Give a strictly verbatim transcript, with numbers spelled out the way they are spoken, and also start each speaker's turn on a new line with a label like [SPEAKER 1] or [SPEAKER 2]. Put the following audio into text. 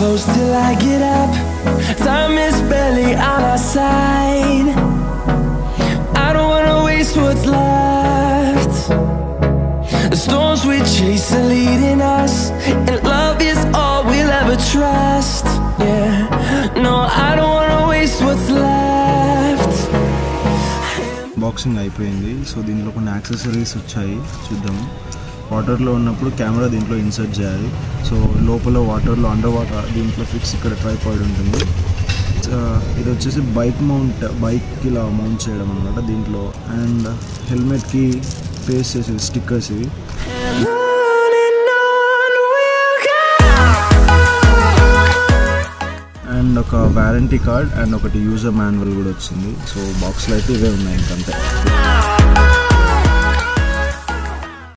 [SPEAKER 1] close till I get up. Time is barely on our side. I don't wanna waste what's left. The storms we chase are leading us, and love is all we'll ever trust. Yeah, no, I don't wanna waste what's left.
[SPEAKER 2] Boxing అయిపోయింది. So దీనిలో కొన్ని accessories వచ్చాయి, చూద్దాం. వాటర్లో ఉన్నప్పుడు camera దీంట్లో insert చేయాలి. So లోపల వాటర్లో అండర్ వాటర్ దీంట్లో ఫిక్స్ ఇక్కడ ట్రైపాడ్ ఉంటుంది. ఇది వచ్చేసి బైక్ మౌంట్, బైక్కి ఇలా మౌంట్ చేయడం అనమాట దీంట్లో. అండ్ హెల్మెట్కి పేస్ట్ చేసేది స్టిక్కర్స్ ఇవి. అండ్ ఒక వారంటీ కార్డ్ అండ్ ఒకటి యూజర్ మాన్యువల్ కూడా వచ్చింది. సో బాక్స్లో అయితే ఇవే ఉన్నాయి ఇంకంతే.